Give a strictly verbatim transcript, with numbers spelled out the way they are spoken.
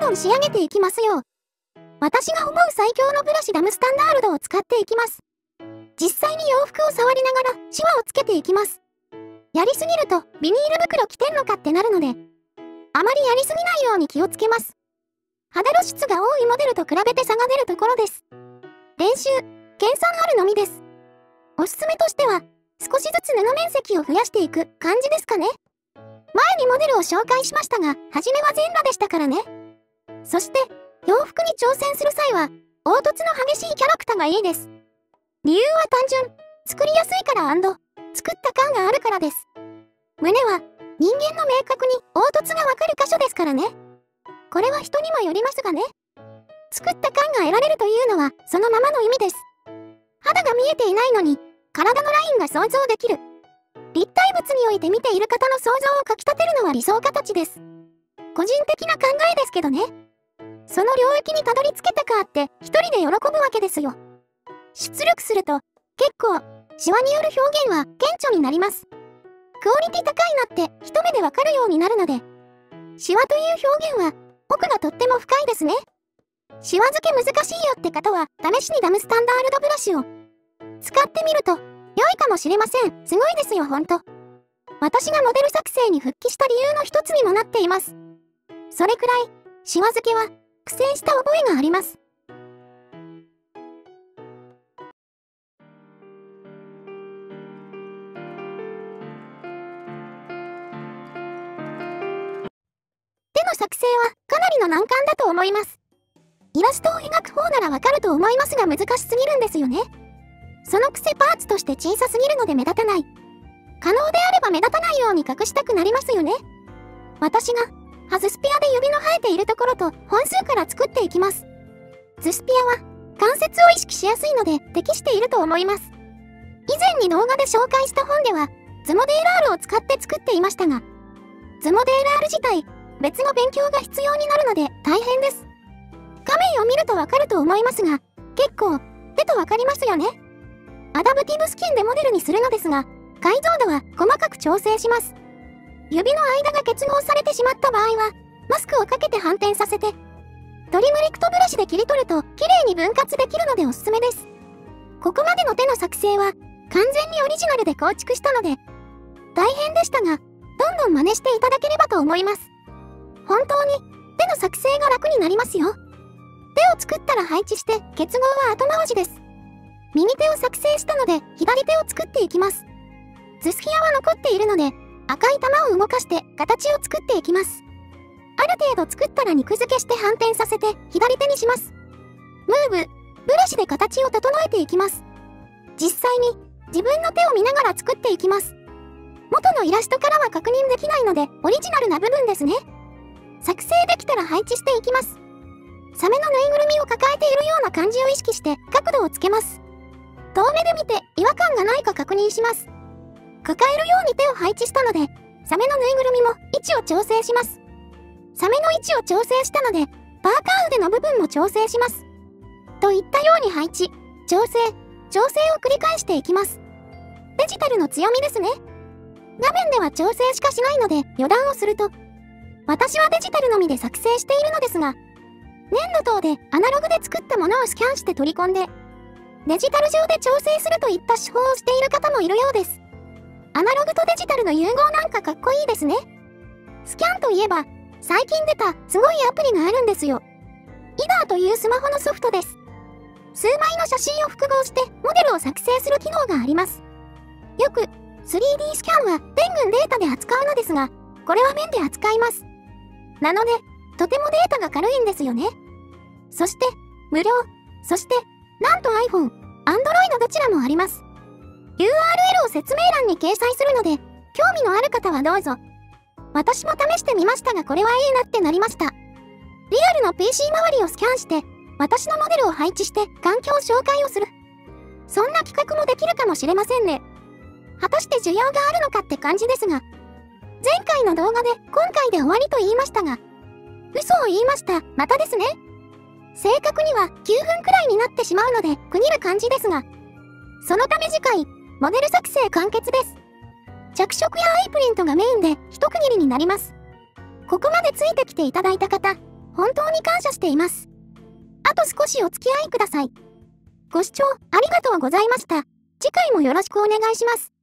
どん仕上げていきますよ。私が思う最強のブラシダムスタンダールドを使っていきます。実際に洋服を触りながらシワをつけていきます。やりすぎるとビニール袋着てんのかってなるので、あまりやりすぎないように気をつけます。肌露出が多いモデルと比べて差が出るところです。練習、研鑽あるのみです。おすすめとしては、少しずつ布面積を増やしていく感じですかね。前にモデルを紹介しましたが、初めは全裸でしたからね。そして、洋服に挑戦する際は、凹凸の激しいキャラクターがいいです。理由は単純、作りやすいから&作った感があるからです。胸は、人間の明確に凹凸がわかる箇所ですからね。これは人にもよりますがね。作った感が得られるというのは、そのままの意味です。肌が見えていないのに、体のラインが想像できる。立体物において見ている方の想像をかきたてるのは理想形です。個人的な考えですけどね。その領域にたどり着けたかって一人で喜ぶわけですよ。出力すると結構シワによる表現は顕著になります。クオリティ高いなって一目でわかるようになるので、シワという表現は奥がとっても深いですね。シワ付け難しいよって方は試しにダムスタンダールドブラシを使ってみると良いかもしれません。すごいですよほんと。私がモデル作成に復帰した理由の一つにもなっています。それくらいシワ付けは苦戦した覚えがあります。手の作成はかなりの難関だと思います。イラストを描く方ならわかると思いますが難しすぎるんですよね。そのくせパーツとして小さすぎるので目立たない。可能であれば目立たないように隠したくなりますよね。私がハズスピアで指の生えているところと本数から作っていきます。ズスピアは関節を意識しやすいので適していると思います。以前に動画で紹介した本ではズモデーラールを使って作っていましたが、ズモデーラール自体別の勉強が必要になるので大変です。画面を見るとわかると思いますが、結構手とわかりますよね。アダプティブスキンでモデルにするのですが、解像度は細かく調整します。指の間が結合されてしまった場合は、マスクをかけて反転させて、トリムリクトブラシで切り取ると綺麗に分割できるのでおすすめです。ここまでの手の作成は完全にオリジナルで構築したので、大変でしたが、どんどん真似していただければと思います。本当に手の作成が楽になりますよ。手を作ったら配置して結合は後回しです。右手を作成したので左手を作っていきます。ズスフィアは残っているので赤い玉を動かして形を作っていきます。ある程度作ったら肉付けして反転させて左手にします。ムーブ、ブラシで形を整えていきます。実際に自分の手を見ながら作っていきます。元のイラストからは確認できないのでオリジナルな部分ですね。作成できたら配置していきます。サメのぬいぐるみを抱えているような感じを意識して角度をつけます。遠目で見て違和感がないか確認します。抱えるように手を配置したので、サメのぬいぐるみも位置を調整します。サメの位置を調整したので、パーカー腕の部分も調整します。といったように配置、調整、調整を繰り返していきます。デジタルの強みですね。画面では調整しかしないので余談をすると、私はデジタルのみで作成しているのですが、粘土等でアナログで作ったものをスキャンして取り込んで、デジタル上で調整するといった手法をしている方もいるようです。アナログとデジタルの融合なんかかっこいいですね。スキャンといえば、最近出たすごいアプリがあるんですよ。イダーというスマホのソフトです。数枚の写真を複合してモデルを作成する機能があります。よく スリーディー スキャンはペン群データで扱うのですが、これは面で扱います。なので、とてもデータが軽いんですよね。そして、無料。そして、なんと iPhone、Android どちらもあります。ユーアールエル を説明欄に掲載するので、興味のある方はどうぞ。私も試してみましたがこれはいいなってなりました。リアルの ピーシー 周りをスキャンして、私のモデルを配置して環境紹介をする。そんな企画もできるかもしれませんね。果たして需要があるのかって感じですが、前回の動画で今回で終わりと言いましたが、嘘を言いました。またですね。正確にはきゅうふんくらいになってしまうので区切る感じですが、そのため次回、モデル作成完結です。着色やアイプリントがメインで一区切りになります。ここまでついてきていただいた方、 本当に感謝しています。あと少しお付き合いください。ご視聴ありがとうございました。次回もよろしくお願いします。